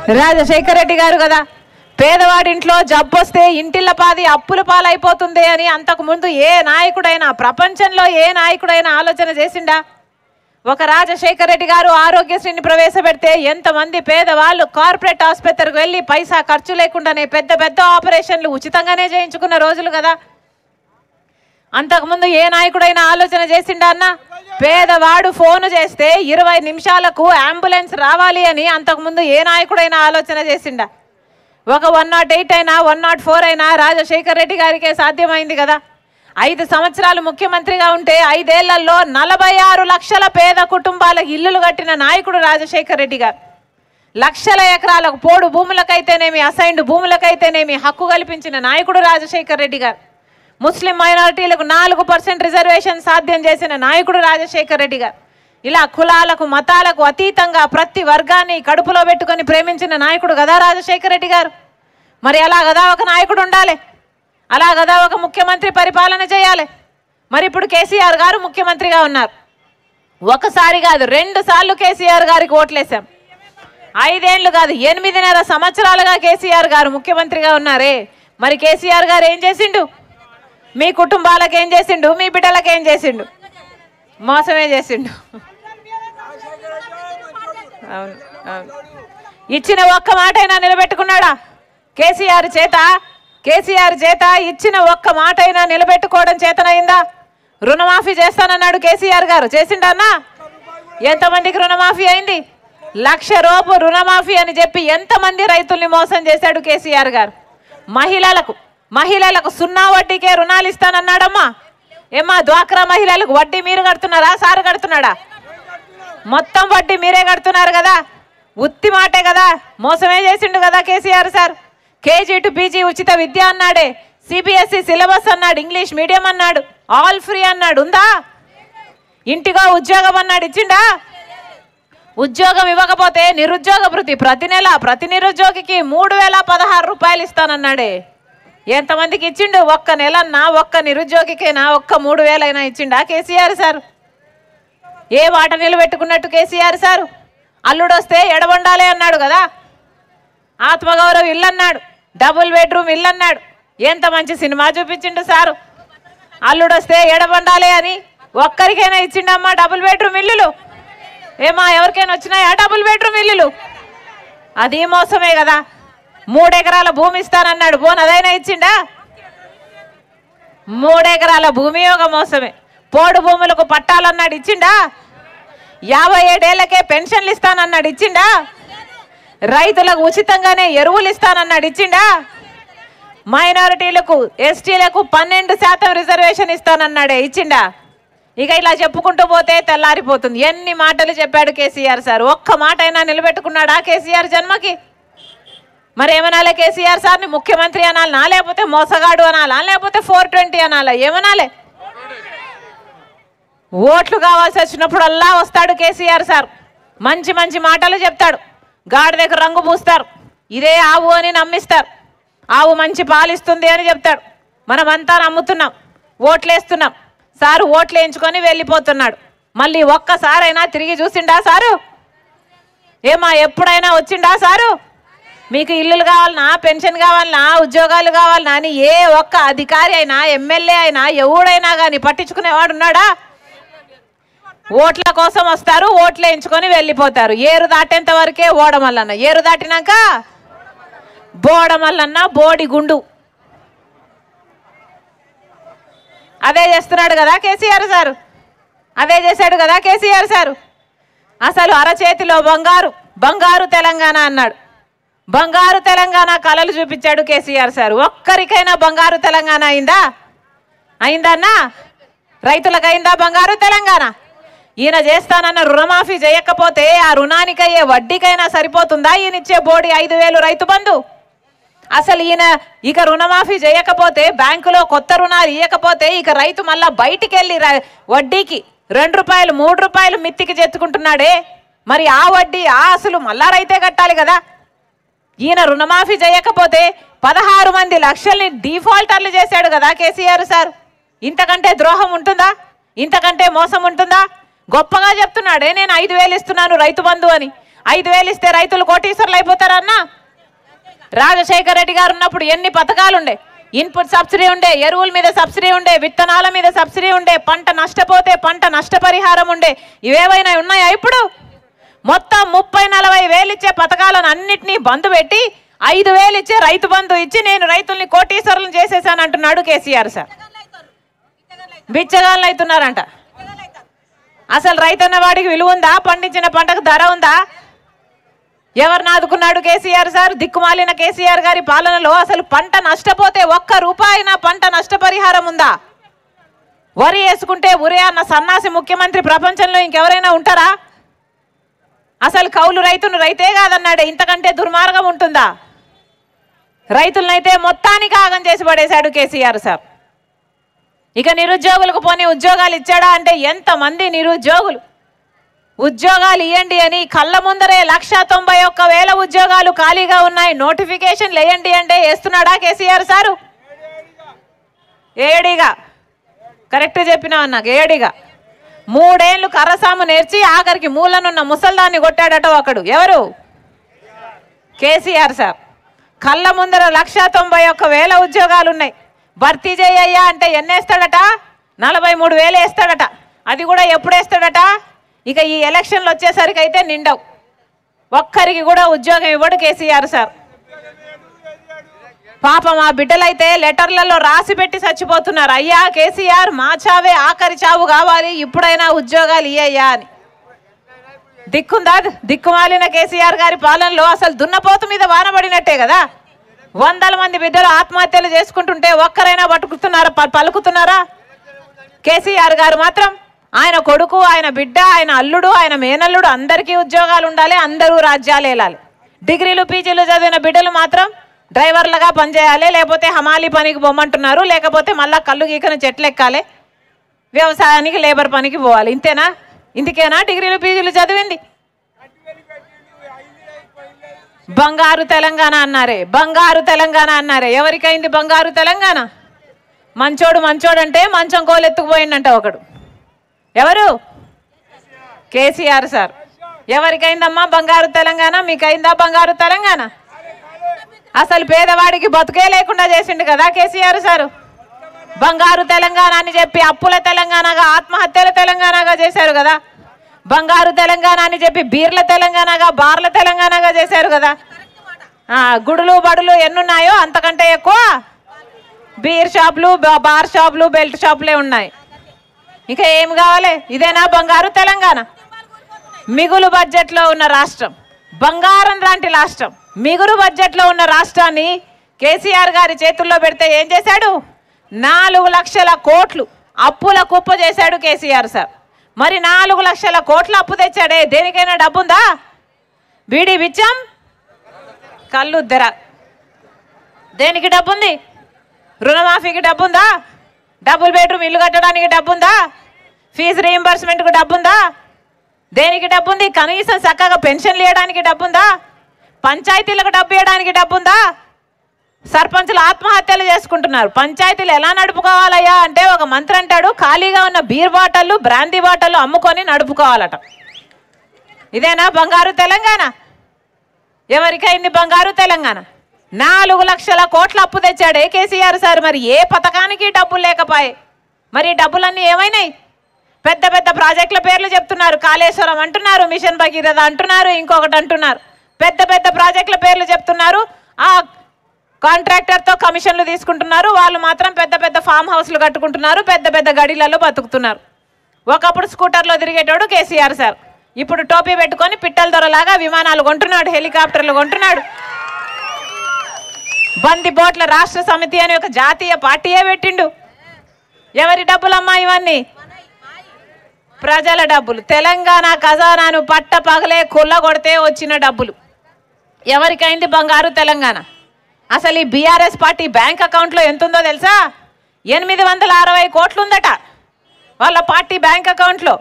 రాజశేఖర రెడ్డి గారు కదా పేదవాడింట్లో జబ్బొస్తే ఇంటిల్ల పాది అప్పుల పాలైపోతుంది అని అంతకుముందు ఏ నాయకుడైనా ప్రపంచంలో ఏ నాయకుడైనా ఆలోచన చేసిండా? ఒక రాజశేఖర రెడ్డి గారు ఆరోగ్యశ్రీని ప్రవేశపెడితే ఎంతమంది పేదవాళ్ళు కార్పొరేట్ ఆసుపత్రికి వెళ్ళి పైసా ఖర్చు లేకుండానే పెద్ద పెద్ద ఆపరేషన్లు ఉచితంగానే చేయించుకున్న రోజులు కదా. అంతకుముందు ఏ నాయకుడైనా ఆలోచన చేసిండా అన్న? పేదవాడు ఫోను చేస్తే 20 నిమిషాలకు అంబులెన్స్ రావాలి అని అంతకుముందు ఏ నాయకుడైనా ఆలోచన చేసిండా? ఒక 108 అయినా 104 అయినా రాజశేఖర రెడ్డి గారికే సాధ్యమైంది కదా. 5 సంవత్సరాలు ముఖ్యమంత్రిగా ఉంటే 5 ఏళ్లలో 46 లక్షల పేద కుటుంబాలకు ఇల్లులు కట్టిన నాయకుడు రాజశేఖర రెడ్డి గారు. లక్షల ఎకరాలకు పోడు భూములకైతేనేమి అసైన్డ్ భూములకైతేనేమి హక్కు కల్పించిన నాయకుడు రాజశేఖర రెడ్డి గారు. ముస్లిం మైనారిటీలకు 4% రిజర్వేషన్ సాధ్యం చేసిన నాయకుడు రాజశేఖర రెడ్డి గారు. ఇలా కులాలకు మతాలకు అతీతంగా ప్రతి వర్గాన్ని కడుపులో పెట్టుకొని ప్రేమించిన నాయకుడు కదా రాజశేఖర రెడ్డి గారు. మరి అలా కదా ఒక నాయకుడు ఉండాలి, అలా కదా ఒక ముఖ్యమంత్రి పరిపాలన చేయాలి. మరి ఇప్పుడు కేసీఆర్ గారు ముఖ్యమంత్రిగా ఉన్నారు. ఒకసారి కాదు 2 సార్లు కేసీఆర్ గారికి ఓట్లేసాం. 5 ఏళ్ళు కాదు 8.5 సంవత్సరాలుగా కేసీఆర్ గారు ముఖ్యమంత్రిగా ఉన్నారే. మరి కేసీఆర్ గారు ఏం చేసిండు? మీ కుటుంబాలకు ఏం చేసిండు? మీ బిడ్డలకు ఏం చేసిండు? మోసమే చేసిండు. అవును అవును. ఇచ్చిన ఒక్క మాటైనా నిలబెట్టుకున్నాడా? కేసీఆర్ చేత ఇచ్చిన ఒక్క మాటైనా నిలబెట్టుకోవడం చేతనైందా? రుణమాఫీ చేస్తానన్నాడు కేసీఆర్ గారు, చేసిండా అన్న? ఎంతమందికి రుణమాఫీ అయింది? 1,00,000 రూపాయలు రుణమాఫీ అని చెప్పి ఎంతమంది రైతుల్ని మోసం చేశాడు కేసీఆర్ గారు. మహిళలకు 0 వడ్డీకే రుణాలు ఇస్తానన్నాడమ్మా. ఏమ్మా డ్వాక్రా మహిళలకు వడ్డీ మీరు కడుతున్నారా? సారు కడుతున్నాడా? మొత్తం వడ్డీ మీరే కడుతున్నారు కదా. ఉత్తి మాటే కదా, మోసమే చేసిండు కదా KCR sir. KG to PG ఉచిత విద్య అన్నాడే, CBSE సిలబస్ అన్నాడు, ఇంగ్లీష్ మీడియం అన్నాడు, ఆల్ ఫ్రీ అన్నాడు, ఉందా? ఇంటిగా ఉద్యోగం అన్నాడు, ఇచ్చిండా? ఉద్యోగం ఇవ్వకపోతే నిరుద్యోగ భృతి ప్రతి నెల ప్రతి నిరుద్యోగికి 3,016 రూపాయలు ఇస్తానన్నాడే. ఎంతమందికి ఇచ్చిండు? ఒక్క నెలన్నా ఒక్క నిరుద్యోగికైనా ఒక్క 3,000 అయినా ఇచ్చిండా కేసీఆర్ సార్? ఏ మాట నిలబెట్టుకున్నట్టు కేసీఆర్ సారు? అల్లుడొస్తే ఎడబండాలి అన్నాడు కదా, ఆత్మగౌరవ ఇల్లు అన్నాడు, డబుల్ బెడ్రూమ్ ఇల్లు అన్నాడు. ఎంత మంచి సినిమా చూపించిండు సారు. అల్లుడొస్తే ఎడబండాలి అని ఒక్కరికైనా ఇచ్చిండమ్మా డబుల్ బెడ్రూమ్ ఇల్లులు? ఏమా ఎవరికైనా వచ్చినాయా డబుల్ బెడ్రూమ్ ఇల్లులు? అది మోసమే కదా. 3 ఎకరాల భూమి ఇస్తానన్నాడు, పోను అదైనా ఇచ్చిండా? 3 ఎకరాల భూమి ఒక మోసమే. పోడు భూములకు పట్టాలన్నాడు, ఇచ్చిండా? 57 ఏళ్లకే పెన్షన్లు ఇస్తానన్నాడు, ఇచ్చిండా? రైతులకు ఉచితంగానే ఎరువులు ఇస్తానన్నాడు, ఇచ్చిండా? మైనారిటీలకు STలకు 12% రిజర్వేషన్ ఇస్తానన్నాడే, ఇచ్చిండా? ఇక ఇలా చెప్పుకుంటూ పోతే తెల్లారిపోతుంది. ఎన్ని మాటలు చెప్పాడు కేసీఆర్ సార్. ఒక్క మాట అయినా నిలబెట్టుకున్నాడా కేసీఆర్ జన్మకి? మరి ఏమనాలే కేసీఆర్ సార్ని? ముఖ్యమంత్రి అనాలనా, లేకపోతే మోసగాడు అనాలా, లేకపోతే 420 అనాలా? ఏమనాలే? ఓట్లు కావాల్సి వచ్చినప్పుడల్లా వస్తాడు కేసీఆర్ సార్, మంచి మంచి మాటలు చెప్తాడు. గాడిదకు రంగు పూస్తారు, ఇదే ఆవు అని నమ్మిస్తారు. ఆవు మంచి పాలిస్తుంది అని చెప్తాడు. మనమంతా నమ్ముతున్నాం, ఓట్లేస్తున్నాం. సారు ఓట్లు వేయించుకొని వెళ్ళిపోతున్నాడు. మళ్ళీ ఒక్కసారైనా తిరిగి చూసిండా సారు? ఏమా ఎప్పుడైనా వచ్చిండా సారు? మీకు ఇల్లులు కావాలన్నా, పెన్షన్ కావాలన్నా, ఉద్యోగాలు కావాలన్నా అని ఏ ఒక్క అధికారి అయినా, ఎమ్మెల్యే అయినా, ఎవడైనా కానీ పట్టించుకునేవాడు ఉన్నాడా? ఓట్ల కోసం వస్తారు, ఓట్లు వేయించుకొని వెళ్ళిపోతారు. ఏరు దాటేంత వరకే ఓడమల్లన్న, ఏరు దాటినాక బోడమల్లన్న, బోడి గుండు. అదే చేస్తున్నాడు కదా కేసీఆర్ సారు, అదే చేశాడు కదా కేసీఆర్ సారు. అసలు అరచేతిలో బంగారు తెలంగాణ అన్నాడు. బంగారు తెలంగాణ కళలు చూపించాడు కేసీఆర్ సార్. ఒక్కరికైనా బంగారు తెలంగాణ అయిందన్నా? రైతులకు అయిందా బంగారు తెలంగాణ? ఈయన చేస్తానన్న రుణమాఫీ చేయకపోతే ఆ రుణానికయ్యే వడ్డీకైనా సరిపోతుందా? ఈయన ఇచ్చే బోడి 5,000 రైతు బంధు? అసలు ఈయన ఇక రుణమాఫీ చేయకపోతే, బ్యాంకులో కొత్త రుణాలు ఇవ్వకపోతే ఇక రైతు మళ్ళా బయటికి వెళ్ళి వడ్డీకి 2 రూపాయలు 3 రూపాయలు మిత్తికి చెత్తుకుంటున్నాడే. మరి ఆ వడ్డీ ఆ అసలు మళ్ళా రైతే కట్టాలి కదా. ఈయన రుణమాఫీ చేయకపోతే 16 మంది లక్షల్ని డిఫాల్టర్లు చేశాడు కదా కేసీఆర్ సార్. ఇంతకంటే ద్రోహం ఉంటుందా? ఇంతకంటే మోసం ఉంటుందా? గొప్పగా చెప్తున్నాడే నేను 5,000 ఇస్తున్నాను రైతు బంధు అని. 5,000 ఇస్తే రైతులు కోటీశ్వరులు అయిపోతారన్నా? రాజశేఖర రెడ్డి గారు ఉన్నప్పుడు ఎన్ని పథకాలు ఉండే? ఇన్పుట్ సబ్సిడీ ఉండే, ఎరువుల మీద సబ్సిడీ ఉండే, విత్తనాల మీద సబ్సిడీ ఉండే, పంట నష్టపోతే పంట నష్టపరిహారం ఉండే. ఇవేవైనా ఉన్నాయా ఇప్పుడు? మొత్తం 30-40 వేలు ఇచ్చే పథకాలను అన్నింటినీ బంద్ పెట్టి 5,000 ఇచ్చే రైతు బంధు ఇచ్చి నేను రైతుల్ని కోటీశ్వరులను చేసేసాను అంటున్నాడు కేసీఆర్ సార్. బిచ్చగాళ్ళు అవుతున్నారంట. అసలు రైతన్న వాడికి విలువ ఉందా? పండించిన పంటకు ధర ఉందా? ఎవరిని ఆదుకున్నాడు కేసీఆర్ సార్? దిక్కుమాలిన కేసీఆర్ గారి పాలనలో అసలు పంట నష్టపోతే ₹1 పంట నష్టపరిహారం ఉందా? వరి వేసుకుంటే ఉరే అన్న సన్నాసి ముఖ్యమంత్రి ప్రపంచంలో ఇంకెవరైనా ఉంటారా? అసలు కౌలు రైతును రైతే కాదన్నాడే, ఇంతకంటే దుర్మార్గం ఉంటుందా? రైతులనైతే మొత్తానికి ఆగం చేసి పడేశాడు కేసీఆర్ సార్. ఇక నిరుద్యోగులకు పోనీ ఉద్యోగాలు ఇచ్చాడా అంటే ఎంతమంది నిరుద్యోగులు ఉద్యోగాలు ఇవ్వండి అని కళ్ళ ముందరే 191,000 ఉద్యోగాలు ఖాళీగా ఉన్నాయి, నోటిఫికేషన్లు వేయండి అంటే వేస్తున్నాడా కేసీఆర్ సారు? ఏడిగా కరెక్ట్ చెప్పినావు నాకు. ఏడిగా 3 ఏళ్ళు కర్రసాము నేర్చి ఆఖరికి మూలనున్న ముసల్దాన్ని కొట్టాడట ఒకడు. ఎవరు? కేసీఆర్ సార్. కళ్ళ ముందర 191,000 ఉద్యోగాలు ఉన్నాయి, భర్తీ చేయయ్యా అంటే ఎన్నేస్తాడట? 43,000 వేస్తాడట. అది కూడా ఎప్పుడు వేస్తాడట? ఇక ఈ ఎలక్షన్లు వచ్చేసరికి అయితే నిండవు. ఒక్కరికి కూడా ఉద్యోగం ఇవ్వడు కేసీఆర్ సార్. పాపం ఆ బిడ్డలైతే లెటర్లలో రాసి పెట్టి చచ్చిపోతున్నారు, అయ్యా కేసీఆర్ మా చావే ఆఖరి చావు కావాలి, ఇప్పుడైనా ఉద్యోగాలు ఇయ్యయ్యా అని. దిక్కుందా? దిక్కుమాలిన కేసీఆర్ గారి పాలనలో అసలు దున్నపోతు మీద వానబడినట్టే కదా. 100 మంది బిడ్డలు ఆత్మహత్యలు చేసుకుంటుంటే ఒక్కరైనా పలుకుతున్నారా? కేసీఆర్ గారు మాత్రం ఆయన కొడుకు, ఆయన బిడ్డ, ఆయన అల్లుడు, ఆయన మేనల్లుడు అందరికీ ఉద్యోగాలు ఉండాలి, అందరూ రాజ్యాలు ఏలాలి. డిగ్రీలు పీజీలు చదివిన బిడ్డలు మాత్రం డ్రైవర్లుగా పనిచేయాలి, లేకపోతే హమాలి పనికి పోమంటున్నారు, లేకపోతే మళ్ళీ కళ్ళు గీకన చెట్లు ఎక్కాలి, వ్యవసాయానికి లేబర్ పనికి పోవాలి. ఇంతేనా? ఇందుకేనా డిగ్రీలు పీజీలు చదివింది? బంగారు తెలంగాణ అన్నారే, బంగారు తెలంగాణ అన్నారే. ఎవరికైంది బంగారు తెలంగాణ? మంచోడంటే మంచం కోలెత్తుకుపోయిందంట ఒకడు. ఎవరు? కేసీఆర్ సార్. ఎవరికైందమ్మా బంగారు తెలంగాణ? మీకైందా బంగారు తెలంగాణ? అసలు పేదవాడికి బతుకే లేకుండా చేసిండు కదా కేసీఆర్ సారు. బంగారు తెలంగాణ అని చెప్పి అప్పుల తెలంగాణగా, ఆత్మహత్యల తెలంగాణగా చేశారు కదా. బంగారు తెలంగాణ అని చెప్పి బీర్ల తెలంగాణగా, బార్ల తెలంగాణగా చేశారు కదా. గుడులు బడులు ఎన్నున్నాయో అంతకంటే ఎక్కువ బీర్ షాపులు, బార్ షాపులు, బెల్ట్ షాపులే ఉన్నాయి. ఇంకా ఏం కావాలి? ఇదేనా బంగారు తెలంగాణ? మిగులు బడ్జెట్లో ఉన్న రాష్ట్రం, బంగారం లాంటి రాష్ట్రం, మిగులు బడ్జెట్లో ఉన్న రాష్ట్రాన్ని కేసీఆర్ గారి చేతుల్లో పెడితే ఏం చేశాడు? 4 లక్షల కోట్లు అప్పుల కుప్ప చేశాడు కేసీఆర్ సార్. మరి 4 లక్షల కోట్ల అప్పు తెచ్చాడే, దేనికైనా డబ్బుందా? బీడీ బిచ్చం, కళ్ళు ధర, దేనికి డబ్బుంది? రుణమాఫీకి డబ్బుందా? డబుల్ బెడ్రూమ్ ఇల్లు కట్టడానికి డబ్బుందా? ఫీజు రీయింబర్స్మెంట్కు డబ్బుందా? దేనికి డబ్బుంది? కనీసం చక్కగా పెన్షన్లు ఇవ్వడానికి డబ్బుందా? పంచాయతీలకు డబ్బు ఇవ్వడానికి డబ్బుందా? సర్పంచులు ఆత్మహత్యలు చేసుకుంటున్నారు. పంచాయతీలు ఎలా నడుపుకోవాలయ్యా అంటే ఒక మంత్రి అంటాడు, ఖాళీగా ఉన్న బీర్ బాటళ్ళు, బ్రాందీ బాటళ్ళు అమ్ముకొని నడుపుకోవాలట. ఇదేనా బంగారు తెలంగాణ? ఎవరికైంది బంగారు తెలంగాణ? 4 లక్షల కోట్ల అప్పు తెచ్చాడే కేసీఆర్ సార్. మరి ఏ పథకానికి డబ్బులు లేకపోయాయి. మరి డబ్బులన్నీ ఏమైనాయి? పెద్ద పెద్ద ప్రాజెక్టుల పేర్లు చెప్తున్నారు, కాళేశ్వరం అంటున్నారు, మిషన్ భగీరథ అంటున్నారు, ఇంకొకటి అంటున్నారు. పెద్ద పెద్ద ప్రాజెక్టుల పేర్లు చెప్తున్నారు. ఆ కాంట్రాక్టర్తో కమిషన్లు తీసుకుంటున్నారు. వాళ్ళు మాత్రం పెద్ద పెద్ద ఫామ్ హౌస్లు కట్టుకుంటున్నారు, పెద్ద పెద్ద గడిలలో బతుకుతున్నారు. ఒకప్పుడు స్కూటర్లో తిరిగేటోడు కేసీఆర్ సార్. ఇప్పుడు టోపీ పెట్టుకొని పిట్టల దొరలాగా విమానాలు కొంటున్నాడు, హెలికాప్టర్లు కొంటున్నాడు. బందిపోట్ల రాష్ట్ర సమితి అని ఒక జాతీయ పార్టీయే పెట్టిండు. ఎవరి డబ్బులమ్మా ఇవన్నీ? ప్రజల డబ్బులు. తెలంగాణ ఖజానాను పట్ట పగలే కొల్లగొడితే వచ్చిన డబ్బులు. ఎవరికైంది బంగారు తెలంగాణ? అసలు ఈ బీఆర్ఎస్ పార్టీ బ్యాంక్ అకౌంట్లో ఎంత ఉందో తెలుసా? 860 కోట్లు ఉందట వాళ్ళ పార్టీ బ్యాంక్ అకౌంట్లో.